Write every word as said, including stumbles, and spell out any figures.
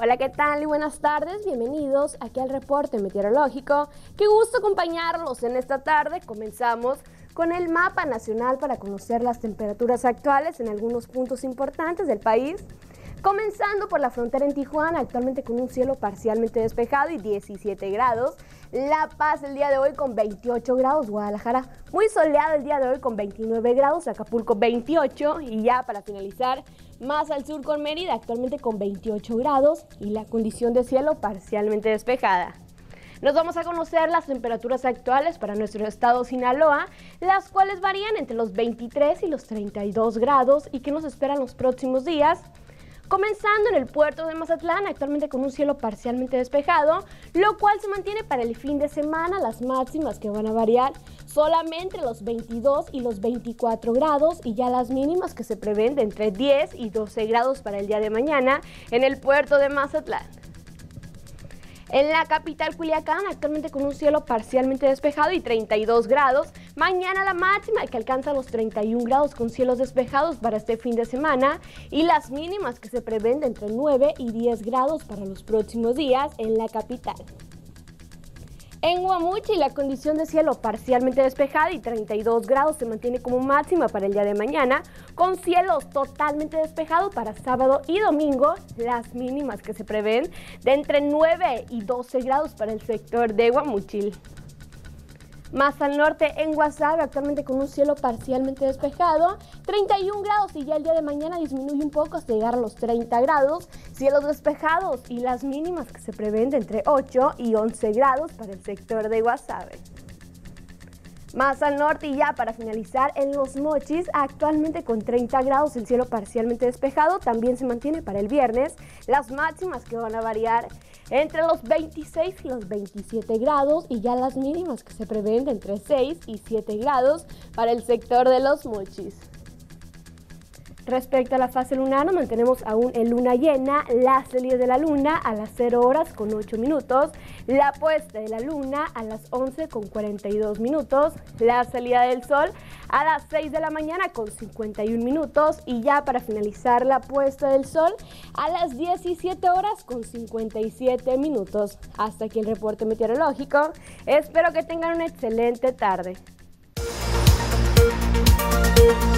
Hola, ¿qué tal? Y buenas tardes, bienvenidos aquí al reporte meteorológico. Qué gusto acompañarlos en esta tarde. Comenzamos con el mapa nacional para conocer las temperaturas actuales en algunos puntos importantes del país. Comenzando por la frontera en Tijuana, actualmente con un cielo parcialmente despejado y diecisiete grados. La Paz el día de hoy con veintiocho grados. Guadalajara muy soleado el día de hoy con veintinueve grados. Acapulco veintiocho. Y ya para finalizar, más al sur con Mérida, actualmente con veintiocho grados y la condición de cielo parcialmente despejada. Nos vamos a conocer las temperaturas actuales para nuestro estado Sinaloa, las cuales varían entre los veintitrés y los treinta y dos grados y que nos esperan los próximos días. Comenzando en el puerto de Mazatlán, actualmente con un cielo parcialmente despejado, lo cual se mantiene para el fin de semana. Las máximas que van a variar solamente los veintidós y los veinticuatro grados y ya las mínimas que se prevén de entre diez y doce grados para el día de mañana en el puerto de Mazatlán. En la capital Culiacán, actualmente con un cielo parcialmente despejado y treinta y dos grados. Mañana la máxima que alcanza los treinta y un grados con cielos despejados para este fin de semana y las mínimas que se prevén de entre nueve y diez grados para los próximos días en la capital. En Guamuchi la condición de cielo parcialmente despejada y treinta y dos grados se mantiene como máxima para el día de mañana, con cielos totalmente despejados para sábado y domingo, las mínimas que se prevén de entre nueve y doce grados para el sector de Guamuchil. Más al norte, en Guasave, actualmente con un cielo parcialmente despejado, treinta y un grados y ya el día de mañana disminuye un poco hasta llegar a los treinta grados, cielos despejados y las mínimas que se prevén de entre ocho y once grados para el sector de Guasave. Más al norte y ya para finalizar, en Los Mochis, actualmente con treinta grados, el cielo parcialmente despejado, también se mantiene para el viernes, las máximas que van a variar entre los veintiséis y los veintisiete grados y ya las mínimas que se prevén de entre seis y siete grados para el sector de Los Mochis. Respecto a la fase lunar, mantenemos aún en luna llena, la salida de la luna a las cero horas con ocho minutos, la puesta de la luna a las once con cuarenta y dos minutos, la salida del sol a las seis de la mañana con cincuenta y un minutos y ya para finalizar la puesta del sol a las diecisiete horas con cincuenta y siete minutos. Hasta aquí el reporte meteorológico. Espero que tengan una excelente tarde.